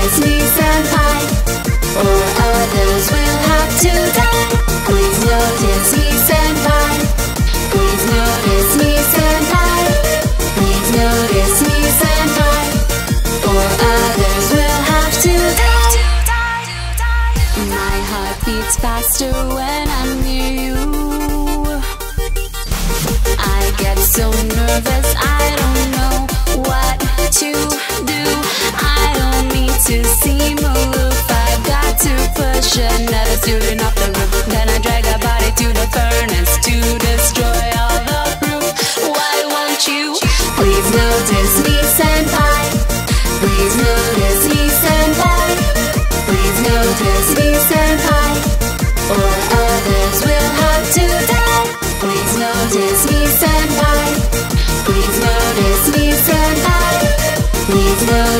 notice me, Senpai, or others will have to die. Please notice me, Senpai. Please notice me, Senpai. Please notice me, Senpai, or others will have to die. My heart beats faster when I'm near you. I get so nervous, I don't know what to do. I don't need to seem aloof, I've got to push another student off the roof. Then I drag a body to the furnace to destroy all the proof. Why won't you please notice me, Senpai? Please notice me, Senpai. Please notice me, Senpai, or others will have to die. Please notice me, Senpai. Please notice me, Senpai. Please notice